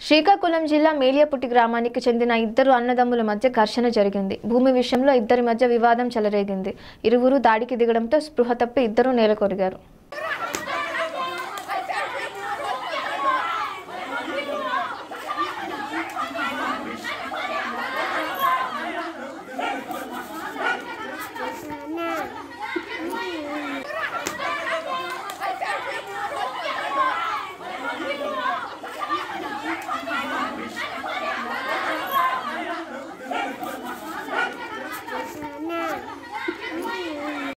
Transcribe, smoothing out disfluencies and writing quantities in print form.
శ్రీకాకుళం జిల్లా మేలియాపుట్టి గ్రామానికి చెందిన ఇద్దరు అన్నదమ్ముల మధ్య ఘర్షణ జరిగింది. భూమి విషయంలో ఇద్దరి మధ్య వివాదం చెలరేగింది. ఇరువురు దాడికి దిగడంతో స్పృహ తప్పి ఇద్దరూ నేలకొరిగారు.